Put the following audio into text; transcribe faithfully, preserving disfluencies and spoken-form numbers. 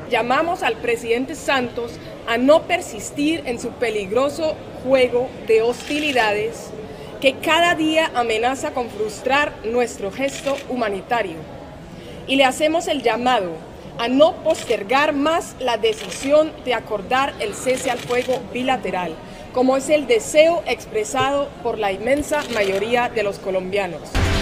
Llamamos al presidente Santos a no persistir en su peligroso juego de hostilidades que cada día amenaza con frustrar nuestro gesto humanitario. Y le hacemos el llamado a no postergar más la decisión de acordar el cese al fuego bilateral, como es el deseo expresado por la inmensa mayoría de los colombianos.